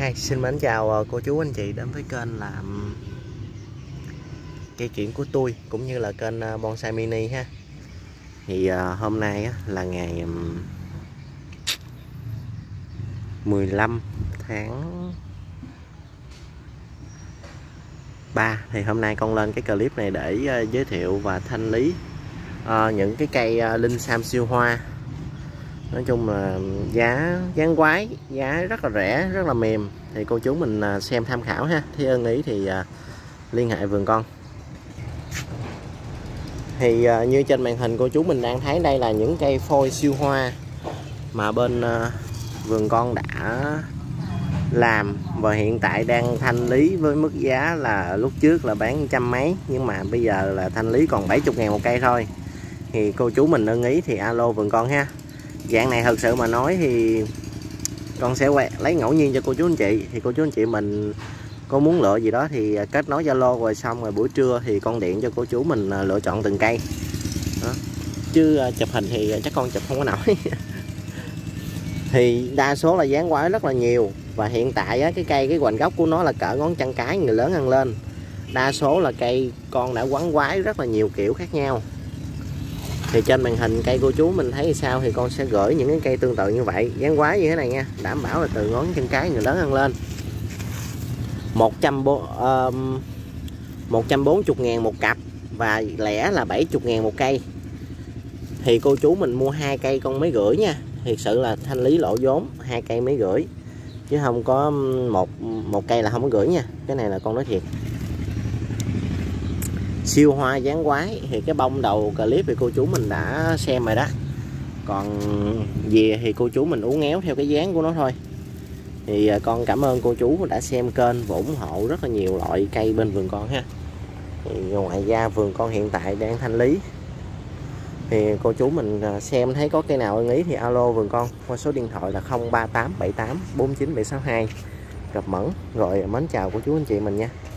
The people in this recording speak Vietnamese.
Hi, xin mến chào cô chú anh chị đến với kênh làm cây kiểng của tôi cũng như là kênh Bonsai Mini ha. Thì hôm nay là ngày 15 tháng 3. Thì hôm nay con lên cái clip này để giới thiệu và thanh lý những cái cây linh sam siêu hoa. Nói chung là giá dáng quái, giá rất là rẻ, rất là mềm. Thì cô chú mình xem tham khảo ha. Thì ưng ý thì liên hệ vườn con. Thì như trên màn hình cô chú mình đang thấy đây là những cây phôi siêu hoa mà bên vườn con đã làm và hiện tại đang thanh lý với mức giá là lúc trước là bán trăm mấy, nhưng mà bây giờ là thanh lý còn 70.000 một cây thôi. Thì cô chú mình ưng ý thì alo vườn con ha. Dạng này thật sự mà nói thì con sẽ lấy ngẫu nhiên cho cô chú anh chị. Thì cô chú anh chị mình có muốn lựa gì đó thì kết nối Zalo, rồi xong rồi buổi trưa thì con điện cho cô chú mình lựa chọn từng cây đó. Chứ chụp hình thì chắc con chụp không có nổi. Thì đa số là dáng quái rất là nhiều. Và hiện tại cái hoành gốc của nó là cỡ ngón chân cái người lớn ăn lên. Đa số là cây con đã quấn quái rất là nhiều kiểu khác nhau. Thì trên màn hình cây cô chú mình thấy sao thì con sẽ gửi những cái cây tương tự như vậy, dáng quái như thế này nha, đảm bảo là từ ngón chân cái người lớn ăn lên. 140.000 một cặp và lẻ là 70.000 một cây. Thì cô chú mình mua 2 cây con mấy rưỡi nha. Thiệt sự là thanh lý lỗ vốn 2 cây mấy rưỡi, chứ không có một cây là không có gửi nha. Cái này là con nói thiệt. Siêu hoa dáng quái thì cái bông đầu clip thì cô chú mình đã xem rồi đó. Còn về thì cô chú mình uốn éo theo cái dáng của nó thôi. Thì con cảm ơn cô chú đã xem kênh và ủng hộ rất là nhiều loại cây bên vườn con ha. Thì ngoài ra vườn con hiện tại đang thanh lý. Thì cô chú mình xem thấy có cây nào ưng ý thì alo vườn con qua số điện thoại là 0387849762. Gặp Mẫn. Rồi mến chào cô chú anh chị mình nha.